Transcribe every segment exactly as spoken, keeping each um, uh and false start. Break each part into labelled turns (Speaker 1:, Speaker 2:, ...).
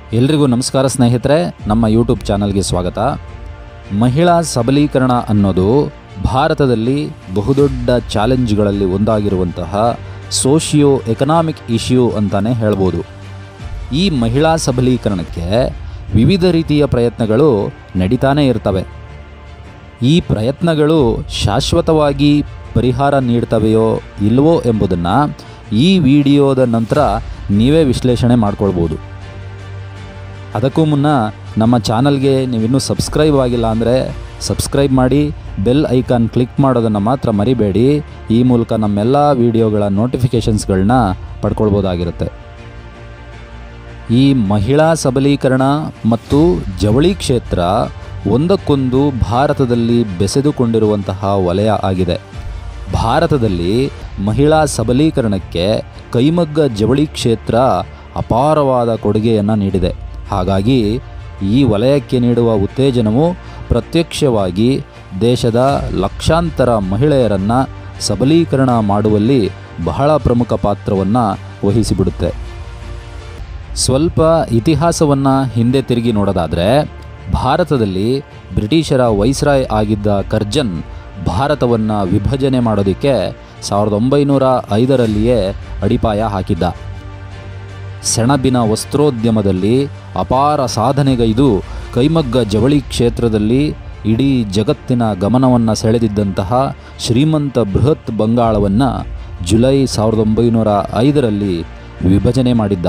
Speaker 1: ಎಲ್ರಿಗೂ ನಮಸ್ಕಾರ ಸ್ನೇಹಿತರೆ, ನಮ್ಮ ಯೂಟ್ಯೂಬ್ ಚಾನಲ್ಗೆ ಸ್ವಾಗತ. ಮಹಿಳಾ ಸಬಲೀಕರಣ ಅನ್ನೋದು ಭಾರತದಲ್ಲಿ ಬಹುದೊಡ್ಡ ಚಾಲೆಂಜ್ಗಳಲ್ಲಿ ಒಂದಾಗಿರುವಂತಹ ಸೋಷಿಯೋ ಎಕನಾಮಿಕ್ ಇಶ್ಯೂ ಅಂತಲೇ ಹೇಳ್ಬೋದು. ಈ ಮಹಿಳಾ ಸಬಲೀಕರಣಕ್ಕೆ ವಿವಿಧ ರೀತಿಯ ಪ್ರಯತ್ನಗಳು ನಡೀತಾನೇ ಇರ್ತವೆ. ಈ ಪ್ರಯತ್ನಗಳು ಶಾಶ್ವತವಾಗಿ ಪರಿಹಾರ ನೀಡ್ತವೆಯೋ ಇಲ್ವೋ ಎಂಬುದನ್ನು ಈ ವಿಡಿಯೋದ ನಂತರ ನೀವೇ ವಿಶ್ಲೇಷಣೆ ಮಾಡ್ಕೊಳ್ಬೋದು. ಅದಕ್ಕೂ ಮುನ್ನ ನಮ್ಮ ಚಾನಲ್ಗೆ ನೀವಿನ್ನೂ ಸಬ್ಸ್ಕ್ರೈಬ್ ಆಗಿಲ್ಲ ಅಂದರೆ ಸಬ್ಸ್ಕ್ರೈಬ್ ಮಾಡಿ, ಬೆಲ್ ಐಕಾನ್ ಕ್ಲಿಕ್ ಮಾಡೋದನ್ನು ಮಾತ್ರ ಮರಿಬೇಡಿ. ಈ ಮೂಲಕ ನಮ್ಮೆಲ್ಲ ವಿಡಿಯೋಗಳ ನೋಟಿಫಿಕೇಷನ್ಸ್ಗಳನ್ನ ಪಡ್ಕೊಳ್ಬೋದಾಗಿರುತ್ತೆ. ಈ ಮಹಿಳಾ ಸಬಲೀಕರಣ ಮತ್ತು ಜವಳಿ ಕ್ಷೇತ್ರ ಒಂದಕ್ಕೊಂದು ಭಾರತದಲ್ಲಿ ಬೆಸೆದುಕೊಂಡಿರುವಂತಹ ವಲಯ ಆಗಿದೆ. ಭಾರತದಲ್ಲಿ ಮಹಿಳಾ ಸಬಲೀಕರಣಕ್ಕೆ ಕೈಮಗ್ಗ ಜವಳಿ ಕ್ಷೇತ್ರ ಅಪಾರವಾದ ಕೊಡುಗೆಯನ್ನು ನೀಡಿದೆ. ಹಾಗಾಗಿ ಈ ವಲಯಕ್ಕೆ ನೀಡುವ ಉತ್ತೇಜನವು ಪ್ರತ್ಯಕ್ಷವಾಗಿ ದೇಶದ ಲಕ್ಷಾಂತರ ಮಹಿಳೆಯರನ್ನು ಸಬಲೀಕರಣ ಮಾಡುವಲ್ಲಿ ಬಹಳ ಪ್ರಮುಖ ಪಾತ್ರವನ್ನು ವಹಿಸಿಬಿಡುತ್ತೆ. ಸ್ವಲ್ಪ ಇತಿಹಾಸವನ್ನು ಹಿಂದೆ ತಿರುಗಿ ನೋಡೋದಾದರೆ, ಭಾರತದಲ್ಲಿ ಬ್ರಿಟಿಷರ ವೈಸ್ರಾಯ್ ಆಗಿದ್ದ ಕರ್ಜನ್ ಭಾರತವನ್ನು ವಿಭಜನೆ ಮಾಡೋದಕ್ಕೆ ಸಾವಿರದ ಒಂಬೈನೂರ ಐದರಲ್ಲಿಯೇ ಅಡಿಪಾಯ ಹಾಕಿದ್ದ. ಸೆಣಬಿನ ವಸ್ತ್ರೋದ್ಯಮದಲ್ಲಿ ಅಪಾರ ಸಾಧನೆಗೈದು ಕೈಮಗ್ಗ ಜವಳಿ ಕ್ಷೇತ್ರದಲ್ಲಿ ಇಡೀ ಜಗತ್ತಿನ ಗಮನವನ್ನು ಸೆಳೆದಿದ್ದಂತಹ ಶ್ರೀಮಂತ ಬೃಹತ್ ಬಂಗಾಳವನ್ನು ಜುಲೈ ಸಾವಿರದ ಒಂಬೈನೂರ ಐದರಲ್ಲಿ ವಿಭಜನೆ ಮಾಡಿದ್ದ.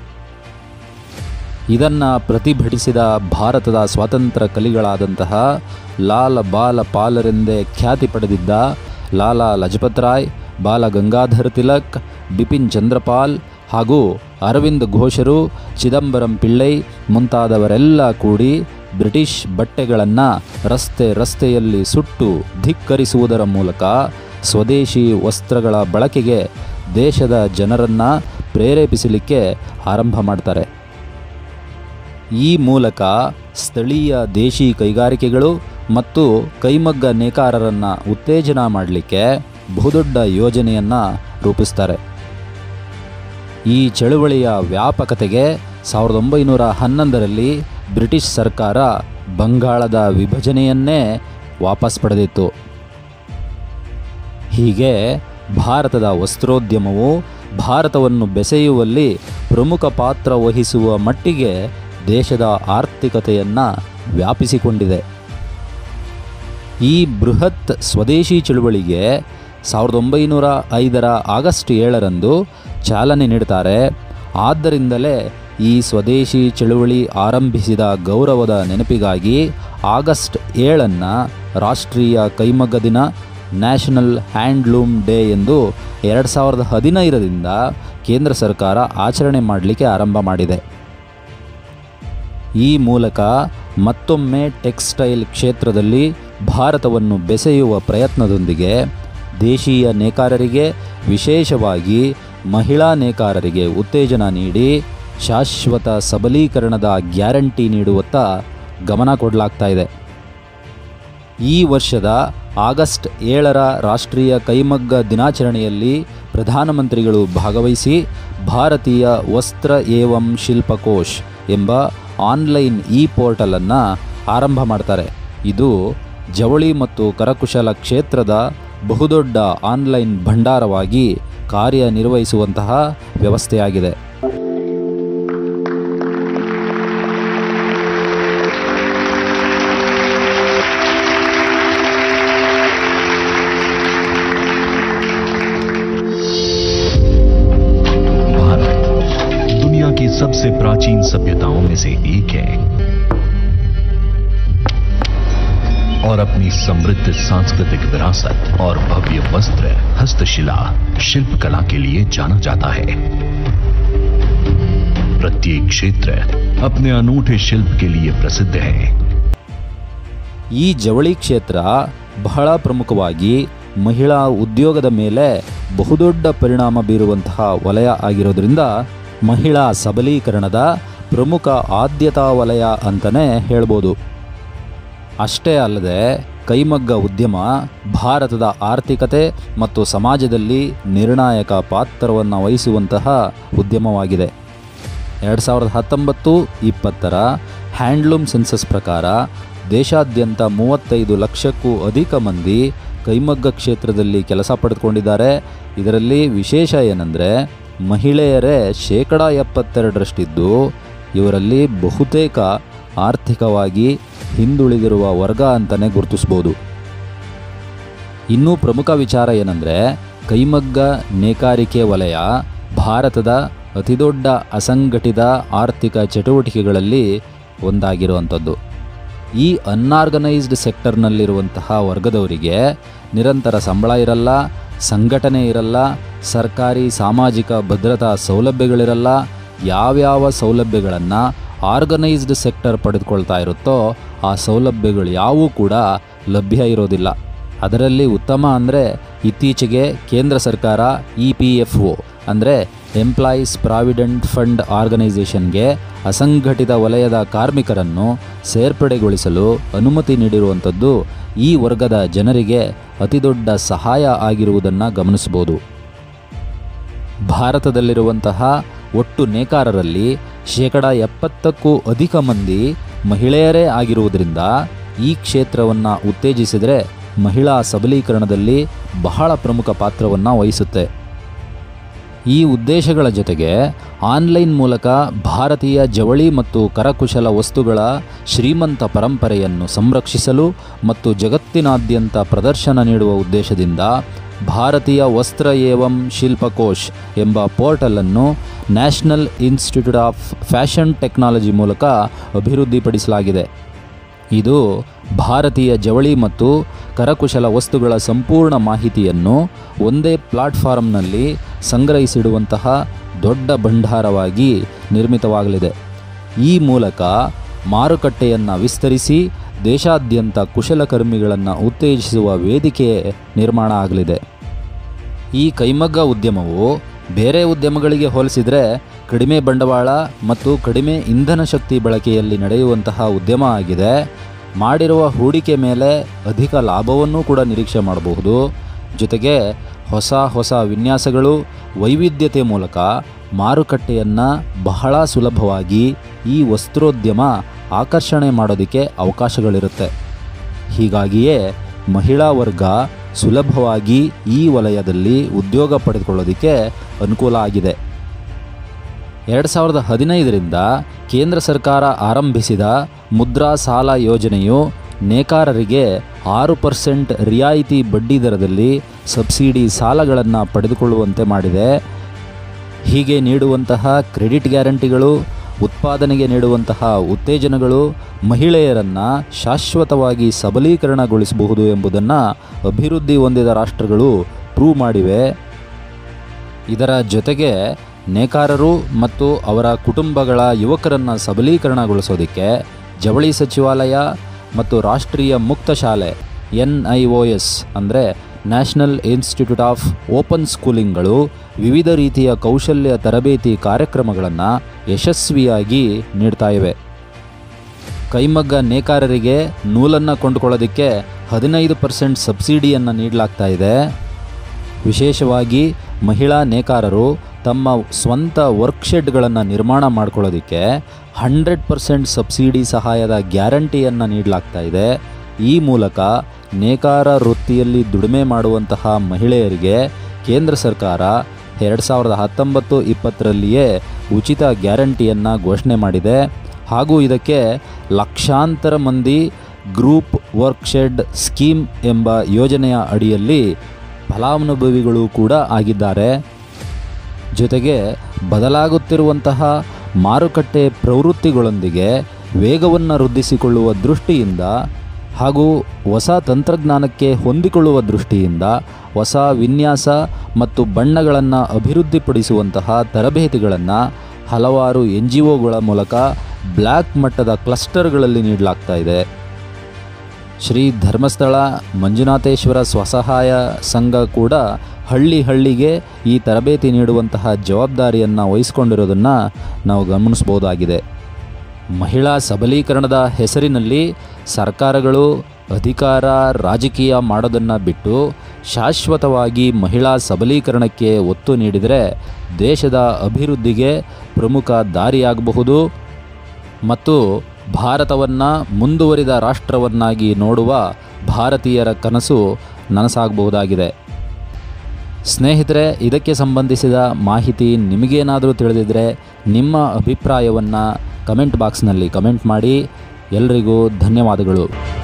Speaker 1: ಇದನ್ನು ಪ್ರತಿಭಟಿಸಿದ ಭಾರತದ ಸ್ವಾತಂತ್ರ್ಯ ಕಲಿಗಳಾದಂತಹ ಲಾಲ ಬಾಲ ಪಾಲರೆಂದೇ ಖ್ಯಾತಿ ಪಡೆದಿದ್ದ ಲಾಲಾ ಲಜಪತ್ ರಾಯ್, ಬಾಲ ಗಂಗಾಧರ್ ತಿಲಕ್, ಬಿಪಿನ್ ಚಂದ್ರಪಾಲ್ ಹಾಗೂ ಅರವಿಂದ್ ಘೋಷರು, ಚಿದಂಬರಂ ಪಿಳ್ಳೈ ಮುಂತಾದವರೆಲ್ಲ ಕೂಡಿ ಬ್ರಿಟಿಷ್ ಬಟ್ಟೆಗಳನ್ನು ರಸ್ತೆ ರಸ್ತೆಯಲ್ಲಿ ಸುಟ್ಟು ಧಿಕ್ಕರಿಸುವುದರ ಮೂಲಕ ಸ್ವದೇಶಿ ವಸ್ತ್ರಗಳ ಬಳಕೆಗೆ ದೇಶದ ಜನರನ್ನು ಪ್ರೇರೇಪಿಸಲಿಕ್ಕೆ ಆರಂಭ ಮಾಡ್ತಾರೆ. ಈ ಮೂಲಕ ಸ್ಥಳೀಯ ದೇಶಿ ಕೈಗಾರಿಕೆಗಳು ಮತ್ತು ಕೈಮಗ್ಗ ನೇಕಾರರನ್ನು ಉತ್ತೇಜನ ಮಾಡಲಿಕ್ಕೆ ಬಹುದೊಡ್ಡ ಯೋಜನೆಯನ್ನು ರೂಪಿಸ್ತಾರೆ. ಈ ಚಳುವಳಿಯ ವ್ಯಾಪಕತೆಗೆ ಸಾವಿರದ ಒಂಬೈನೂರ ಹನ್ನೊಂದರಲ್ಲಿ ಬ್ರಿಟಿಷ್ ಸರ್ಕಾರ ಬಂಗಾಳದ ವಿಭಜನೆಯನ್ನೇ ವಾಪಸ್ ಪಡೆದಿತ್ತು. ಹೀಗೆ ಭಾರತದ ವಸ್ತ್ರೋದ್ಯಮವು ಭಾರತವನ್ನು ಬೆಸೆಯುವಲ್ಲಿ ಪ್ರಮುಖ ಪಾತ್ರ ವಹಿಸುವ ಮಟ್ಟಿಗೆ ದೇಶದ ಆರ್ಥಿಕತೆಯನ್ನು ವ್ಯಾಪಿಸಿಕೊಂಡಿದೆ. ಈ ಬೃಹತ್ ಸ್ವದೇಶಿ ಚಳುವಳಿಗೆ ಸಾವಿರದ ಒಂಬೈನೂರ ಐದರ ಆಗಸ್ಟ್ ಏಳರಂದು ಚಾಲನೆ ನೀಡುತ್ತಾರೆ. ಆದ್ದರಿಂದಲೇ ಈ ಸ್ವದೇಶಿ ಚಳುವಳಿ ಆರಂಭಿಸಿದ ಗೌರವದ ನೆನಪಿಗಾಗಿ ಆಗಸ್ಟ್ ಏಳನ್ನು ರಾಷ್ಟ್ರೀಯ ಕೈಮಗ್ಗ ದಿನ, ನ್ಯಾಷನಲ್ ಹ್ಯಾಂಡ್ಲೂಮ್ ಡೇ ಎಂದು ಎರಡು ಸಾವಿರದ ಹದಿನೈದರಿಂದ ಕೇಂದ್ರ ಸರ್ಕಾರ ಆಚರಣೆ ಮಾಡಲಿಕ್ಕೆ ಆರಂಭ ಮಾಡಿದೆ. ಈ ಮೂಲಕ ಮತ್ತೊಮ್ಮೆ ಟೆಕ್ಸ್ಟೈಲ್ ಕ್ಷೇತ್ರದಲ್ಲಿ ಭಾರತವನ್ನು ಬೆಸೆಯುವ ಪ್ರಯತ್ನದೊಂದಿಗೆ ದೇಶೀಯ ನೇಕಾರರಿಗೆ, ವಿಶೇಷವಾಗಿ ಮಹಿಳಾ ನೇಕಾರರಿಗೆ ಉತ್ತೇಜನ ನೀಡಿ ಶಾಶ್ವತ ಸಬಲೀಕರಣದ ಗ್ಯಾರಂಟಿ ನೀಡುವತ್ತ ಗಮನ ಕೊಡಲಾಗ್ತಾ ಇದೆ. ಈ ವರ್ಷದ ಆಗಸ್ಟ್ ಏಳರ ರಾಷ್ಟ್ರೀಯ ಕೈಮಗ್ಗ ದಿನಾಚರಣೆಯಲ್ಲಿ ಪ್ರಧಾನಮಂತ್ರಿಗಳು ಭಾಗವಹಿಸಿ ಭಾರತೀಯ ವಸ್ತ್ರ ಏವಂ ಶಿಲ್ಪಕೋಶ್ ಎಂಬ ಆನ್ಲೈನ್ ಇ ಪೋರ್ಟಲನ್ನು ಆರಂಭ ಮಾಡ್ತಾರೆ. ಇದು ಜವಳಿ ಮತ್ತು ಕರಕುಶಲ ಕ್ಷೇತ್ರದ ಬಹುದೊಡ್ಡ ಆನ್ಲೈನ್ ಭಂಡಾರವಾಗಿ ಕಾರ್ಯನಿರ್ವಹಿಸುವಂತಹ ವ್ಯವಸ್ಥೆಯಾಗಿದೆ.
Speaker 2: भारत दुनिया की सबसे प्राचीन सभ्यताओं में से एक है और अपनी समृद्ध सांस्कृतिक विरासत और भव्य वस्त्र, हस्तशिला, शिल्पकला के लिए जाना जाता है. प्रत्येक क्षेत्र अपने अनूठे शिल्प के लिए प्रसिद्ध है.
Speaker 1: ಈ ಜವಳಿ ಕ್ಷೇತ್ರ ಬಹಳ ಪ್ರಮುಖವಾಗಿ ಮಹಿಳಾ ಉದ್ಯೋಗದ ಮೇಲೆ ಬಹುದೊಡ್ಡ ಪರಿಣಾಮ ಬೀರುವಂತಹ ವಲಯ ಆಗಿರೋದ್ರಿಂದ ಮಹಿಳಾ ಸಬಲೀಕರಣದ ಪ್ರಮುಖ ಆದ್ಯತಾ ವಲಯ ಅಂತಲೇ ಹೇಳ್ಬೋದು. ಅಷ್ಟೇ ಅಲ್ಲದೆ ಕೈಮಗ್ಗ ಉದ್ಯಮ ಭಾರತದ ಆರ್ಥಿಕತೆ ಮತ್ತು ಸಮಾಜದಲ್ಲಿ ನಿರ್ಣಾಯಕ ಪಾತ್ರವನ್ನು ವಹಿಸುವಂತಹ ಉದ್ಯಮವಾಗಿದೆ. ಎರಡು ಸಾವಿರದ ಹತ್ತೊಂಬತ್ತು ಇಪ್ಪತ್ತರ ಹ್ಯಾಂಡ್ಲೂಮ್ ಸೆನ್ಸಸ್ ಪ್ರಕಾರ ದೇಶಾದ್ಯಂತ ಮೂವತ್ತೈದು ಲಕ್ಷಕ್ಕೂ ಅಧಿಕ ಮಂದಿ ಕೈಮಗ್ಗ ಕ್ಷೇತ್ರದಲ್ಲಿ ಕೆಲಸ ಪಡೆದುಕೊಂಡಿದ್ದಾರೆ. ಇದರಲ್ಲಿ ವಿಶೇಷ ಏನಂದರೆ ಮಹಿಳೆಯರೇ ಶೇಕಡ ಎಪ್ಪತ್ತೆರಡರಷ್ಟಿದ್ದು ಇವರಲ್ಲಿ ಬಹುತೇಕ ಆರ್ಥಿಕವಾಗಿ ಹಿಂದುಳಿದಿರುವ ವರ್ಗ ಅಂತಲೇ ಗುರುತಿಸ್ಬೋದು. ಇನ್ನೂ ಪ್ರಮುಖ ವಿಚಾರ ಏನಂದರೆ ಕೈಮಗ್ಗ ನೇಕಾರಿಕೆ ವಲಯ ಭಾರತದ ಅತಿದೊಡ್ಡ ಅಸಂಘಟಿತ ಆರ್ಥಿಕ ಚಟುವಟಿಕೆಗಳಲ್ಲಿ ಒಂದಾಗಿರುವಂಥದ್ದು. ಈ ಅನ್ಆರ್ಗನೈಸ್ಡ್ ಸೆಕ್ಟರ್ನಲ್ಲಿರುವಂತಹ ವರ್ಗದವರಿಗೆ ನಿರಂತರ ಸಂಬಳ ಇರಲ್ಲ, ಸಂಘಟನೆ ಇರಲ್ಲ, ಸರ್ಕಾರಿ ಸಾಮಾಜಿಕ ಭದ್ರತಾ ಸೌಲಭ್ಯಗಳಿರಲ್ಲ. ಯಾವ್ಯಾವ ಸೌಲಭ್ಯಗಳನ್ನು ಆರ್ಗನೈಸ್ಡ್ ಸೆಕ್ಟರ್ ಪಡೆದುಕೊಳ್ತಾ ಇರುತ್ತೋ ಆ ಸೌಲಭ್ಯಗಳು ಯಾವೂ ಕೂಡ ಲಭ್ಯ ಇರೋದಿಲ್ಲ. ಅದರಲ್ಲಿ ಉತ್ತಮ ಅಂದರೆ ಇತ್ತೀಚೆಗೆ ಕೇಂದ್ರ ಸರ್ಕಾರ ಇ ಪಿ ಎಫ್ ಒ ಅಂದರೆ ಎಂಪ್ಲಾಯೀಸ್ ಪ್ರಾವಿಡೆಂಟ್ ಫಂಡ್ ಆರ್ಗನೈಸೇಷನ್ಗೆ ಅಸಂಘಟಿತ ವಲಯದ ಕಾರ್ಮಿಕರನ್ನು ಸೇರ್ಪಡೆಗೊಳಿಸಲು ಅನುಮತಿ ನೀಡಿರುವಂಥದ್ದು ಈ ವರ್ಗದ ಜನರಿಗೆ ಅತಿದೊಡ್ಡ ಸಹಾಯ ಆಗಿರುವುದನ್ನು ಗಮನಿಸಬಹುದು. ಭಾರತದಲ್ಲಿರುವಂತಹ ಒಟ್ಟು ನೇಕಾರರಲ್ಲಿ ಶೇಕಡ ಎಪ್ಪತ್ತಕ್ಕೂ ಅಧಿಕ ಮಂದಿ ಮಹಿಳೆಯರೇ ಆಗಿರುವುದರಿಂದ ಈ ಕ್ಷೇತ್ರವನ್ನು ಉತ್ತೇಜಿಸಿದರೆ ಮಹಿಳಾ ಸಬಲೀಕರಣದಲ್ಲಿ ಬಹಳ ಪ್ರಮುಖ ಪಾತ್ರವನ್ನು ವಹಿಸುತ್ತೆ. ಈ ಉದ್ದೇಶಗಳ ಜೊತೆಗೆ ಆನ್ಲೈನ್ ಮೂಲಕ ಭಾರತೀಯ ಜವಳಿ ಮತ್ತು ಕರಕುಶಲ ವಸ್ತುಗಳ ಶ್ರೀಮಂತ ಪರಂಪರೆಯನ್ನು ಸಂರಕ್ಷಿಸಲು ಮತ್ತು ಜಗತ್ತಿನಾದ್ಯಂತ ಪ್ರದರ್ಶನ ನೀಡುವ ಉದ್ದೇಶದಿಂದ ಭಾರತೀಯ ವಸ್ತ್ರ ಏವಂ ಶಿಲ್ಪಕೋಶ್ ಎಂಬ ಪೋರ್ಟಲನ್ನು National Institute of Fashion Technology ಮೂಲಕ ಅಭಿವೃದ್ಧಿಪಡಿಸಲಾಗಿದೆ. ಇದು ಭಾರತೀಯ ಜವಳಿ ಮತ್ತು ಕರಕುಶಲ ವಸ್ತುಗಳ ಸಂಪೂರ್ಣ ಮಾಹಿತಿಯನ್ನು ಒಂದೇ ಪ್ಲಾಟ್ಫಾರ್ಮ್ನಲ್ಲಿ ಸಂಗ್ರಹಿಸಿಡುವಂತಹ ದೊಡ್ಡ ಭಂಡಾರವಾಗಿ ನಿರ್ಮಿತವಾಗಲಿದೆ. ಈ ಮೂಲಕ ಮಾರುಕಟ್ಟೆಯನ್ನು ವಿಸ್ತರಿಸಿ ದೇಶಾದ್ಯಂತ ಕುಶಲಕರ್ಮಿಗಳನ್ನು ಉತ್ತೇಜಿಸುವ ವೇದಿಕೆ ನಿರ್ಮಾಣ ಆಗಲಿದೆ. ಈ ಕೈಮಗ್ಗ ಉದ್ಯಮವು ಬೇರೆ ಉದ್ಯಮಗಳಿಗೆ ಹೋಲಿಸಿದರೆ ಕಡಿಮೆ ಬಂಡವಾಳ ಮತ್ತು ಕಡಿಮೆ ಇಂಧನ ಶಕ್ತಿ ಬಳಕೆಯಲ್ಲಿ ನಡೆಯುವಂತಹ ಉದ್ಯಮ ಆಗಿದೆ. ಮಾಡಿರುವ ಹೂಡಿಕೆ ಮೇಲೆ ಅಧಿಕ ಲಾಭವನ್ನು ಕೂಡ ನಿರೀಕ್ಷೆ ಮಾಡಬಹುದು. ಜೊತೆಗೆ ಹೊಸ ಹೊಸ ವಿನ್ಯಾಸಗಳು, ವೈವಿಧ್ಯತೆ ಮೂಲಕ ಮಾರುಕಟ್ಟೆಯನ್ನು ಬಹಳ ಸುಲಭವಾಗಿ ಈ ವಸ್ತ್ರೋದ್ಯಮ ಆಕರ್ಷಣೆ ಮಾಡೋದಕ್ಕೆ ಅವಕಾಶಗಳಿರುತ್ತೆ. ಹೀಗಾಗಿಯೇ ಮಹಿಳಾ ವರ್ಗ ಸುಲಭವಾಗಿ ಈ ವಲಯದಲ್ಲಿ ಉದ್ಯೋಗ ಪಡೆದುಕೊಳ್ಳೋದಕ್ಕೆ ಅನುಕೂಲ ಆಗಿದೆ. ಎರಡು ಸಾವಿರದ ಹದಿನೈದರಿಂದ ಕೇಂದ್ರ ಸರ್ಕಾರ ಆರಂಭಿಸಿದ ಮುದ್ರಾ ಸಾಲ ಯೋಜನೆಯು ನೇಕಾರರಿಗೆ ಆರು ಪರ್ಸೆಂಟ್ ರಿಯಾಯಿತಿ ಬಡ್ಡಿ ದರದಲ್ಲಿ ಸಬ್ಸಿಡಿ ಸಾಲಗಳನ್ನು ಪಡೆದುಕೊಳ್ಳುವಂತೆ ಮಾಡಿದೆ. ಹೀಗೆ ನೀಡುವಂತಹ ಕ್ರೆಡಿಟ್ ಗ್ಯಾರಂಟಿಗಳು, ಉತ್ಪಾದನೆಗೆ ನೀಡುವಂತಹ ಉತ್ತೇಜನಗಳು ಮಹಿಳೆಯರನ್ನು ಶಾಶ್ವತವಾಗಿ ಸಬಲೀಕರಣಗೊಳಿಸಬಹುದು ಎಂಬುದನ್ನು ಅಭಿವೃದ್ಧಿ ಹೊಂದಿದ ರಾಷ್ಟ್ರಗಳು ಪ್ರೂವ್ ಮಾಡಿವೆ. ಇದರ ಜೊತೆಗೆ ನೇಕಾರರು ಮತ್ತು ಅವರ ಕುಟುಂಬಗಳ ಯುವಕರನ್ನು ಸಬಲೀಕರಣಗೊಳಿಸೋದಕ್ಕೆ ಜವಳಿ ಸಚಿವಾಲಯ ಮತ್ತು ರಾಷ್ಟ್ರೀಯ ಮುಕ್ತ ಶಾಲೆ ಎನ್ ಐ ಒ ಎಸ್ ಅಂದರೆ ನ್ಯಾಷನಲ್ ಇನ್ಸ್ಟಿಟ್ಯೂಟ್ ಆಫ್ ಓಪನ್ ಸ್ಕೂಲಿಂಗ್ಗಳು ವಿವಿಧ ರೀತಿಯ ಕೌಶಲ್ಯ ತರಬೇತಿ ಕಾರ್ಯಕ್ರಮಗಳನ್ನು ಯಶಸ್ವಿಯಾಗಿ ನೀಡ್ತಾ ಇವೆ. ಕೈಮಗ್ಗ ನೇಕಾರರಿಗೆ ನೂಲನ್ನು ಕೊಂಡುಕೊಳ್ಳೋದಕ್ಕೆ ಹದಿನೈದು ಪರ್ಸೆಂಟ್ ಸಬ್ಸಿಡಿಯನ್ನು ನೀಡಲಾಗ್ತಾ ಇದೆ. ವಿಶೇಷವಾಗಿ ಮಹಿಳಾ ನೇಕಾರರು ತಮ್ಮ ಸ್ವಂತ ವರ್ಕ್ಶೆಡ್ಗಳನ್ನು ನಿರ್ಮಾಣ ಮಾಡ್ಕೊಳ್ಳೋದಕ್ಕೆ ಹಂಡ್ರೆಡ್ ಪರ್ಸೆಂಟ್ ಸಬ್ಸಿಡಿ ಸಹಾಯದ ಗ್ಯಾರಂಟಿಯನ್ನು ನೀಡಲಾಗ್ತಾ ಇದೆ. ಈ ಮೂಲಕ ನೇಕಾರ ವೃತ್ತಿಯಲ್ಲಿ ದುಡಿಮೆ ಮಾಡುವಂತಹ ಮಹಿಳೆಯರಿಗೆ ಕೇಂದ್ರ ಸರ್ಕಾರ ಎರಡು ಸಾವಿರದ ಹತ್ತೊಂಬತ್ತು ಇಪ್ಪತ್ತರಲ್ಲಿಯೇ ಉಚಿತ ಗ್ಯಾರಂಟಿಯನ್ನು ಘೋಷಣೆ ಮಾಡಿದೆ. ಹಾಗೂ ಇದಕ್ಕೆ ಲಕ್ಷಾಂತರ ಮಂದಿ ಗ್ರೂಪ್ ವರ್ಕ್ಶೆಡ್ ಸ್ಕೀಮ್ ಎಂಬ ಯೋಜನೆಯ ಅಡಿಯಲ್ಲಿ ಫಲಾನುಭವಿಗಳು ಕೂಡ ಆಗಿದ್ದಾರೆ. ಜೊತೆಗೆ ಬದಲಾಗುತ್ತಿರುವಂತಹ ಮಾರುಕಟ್ಟೆ ಪ್ರವೃತ್ತಿಗಳೊಂದಿಗೆ ವೇಗವನ್ನು ವೃದ್ಧಿಸಿಕೊಳ್ಳುವ ದೃಷ್ಟಿಯಿಂದ ಹಾಗೂ ಹೊಸ ತಂತ್ರಜ್ಞಾನಕ್ಕೆ ಹೊಂದಿಕೊಳ್ಳುವ ದೃಷ್ಟಿಯಿಂದ ಹೊಸ ವಿನ್ಯಾಸ ಮತ್ತು ಬಣ್ಣಗಳನ್ನು ಅಭಿವೃದ್ಧಿಪಡಿಸುವಂತಹ ತರಬೇತಿಗಳನ್ನು ಹಲವಾರು ಎನ್ ಜಿ ಒಗಳ ಮೂಲಕ ಬ್ಲ್ಯಾಕ್ ಮಟ್ಟದ ಕ್ಲಸ್ಟರ್ಗಳಲ್ಲಿ ನೀಡಲಾಗ್ತಾ ಇದೆ. ಶ್ರೀ ಧರ್ಮಸ್ಥಳ ಮಂಜುನಾಥೇಶ್ವರ ಸ್ವಸಹಾಯ ಸಂಘ ಕೂಡ ಹಳ್ಳಿ ಹಳ್ಳಿಗೆ ಈ ತರಬೇತಿ ನೀಡುವಂತಹ ಜವಾಬ್ದಾರಿಯನ್ನು ವಹಿಸಿಕೊಂಡಿರೋದನ್ನು ನಾವು ಗಮನಿಸಬಹುದಾಗಿದೆ. ಮಹಿಳಾ ಸಬಲೀಕರಣದ ಹೆಸರಿನಲ್ಲಿ ಸರ್ಕಾರಗಳು ಅಧಿಕಾರ ರಾಜಕೀಯ ಮಾಡೋದನ್ನು ಬಿಟ್ಟು ಶಾಶ್ವತವಾಗಿ ಮಹಿಳಾ ಸಬಲೀಕರಣಕ್ಕೆ ಒತ್ತು ನೀಡಿದರೆ ದೇಶದ ಅಭಿವೃದ್ಧಿಗೆ ಪ್ರಮುಖ ದಾರಿಯಾಗಬಹುದು ಮತ್ತು ಭಾರತವನ್ನು ಮುಂದುವರಿದ ರಾಷ್ಟ್ರವನ್ನಾಗಿ ನೋಡುವ ಭಾರತೀಯರ ಕನಸು ನನಸಾಗಬಹುದಾಗಿದೆ. ಸ್ನೇಹಿತರೆ, ಇದಕ್ಕೆ ಸಂಬಂಧಿಸಿದ ಮಾಹಿತಿ ನಿಮಗೇನಾದರೂ ತಿಳಿದಿದ್ದರೆ ನಿಮ್ಮ ಅಭಿಪ್ರಾಯವನ್ನು ಕಮೆಂಟ್ ಬಾಕ್ಸ್ನಲ್ಲಿ ಕಮೆಂಟ್ ಮಾಡಿ. ಎಲ್ರಿಗೂ ಧನ್ಯವಾದಗಳು.